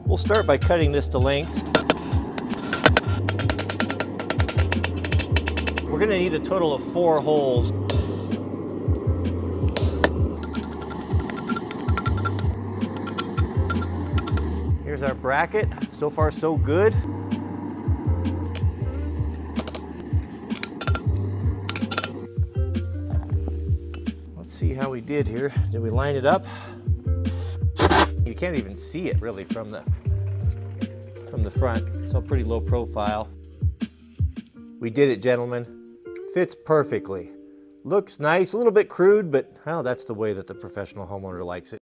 We'll start by cutting this to length. We're going to need a total of 4 holes. Here's our bracket. So far, so good. Let's see how we did here. Did we line it up? You can't even see it really from the front. It's all pretty low profile. We did it, gentlemen. Fits perfectly. Looks nice, a little bit crude, but well, that's the way that the professional homeowner likes it.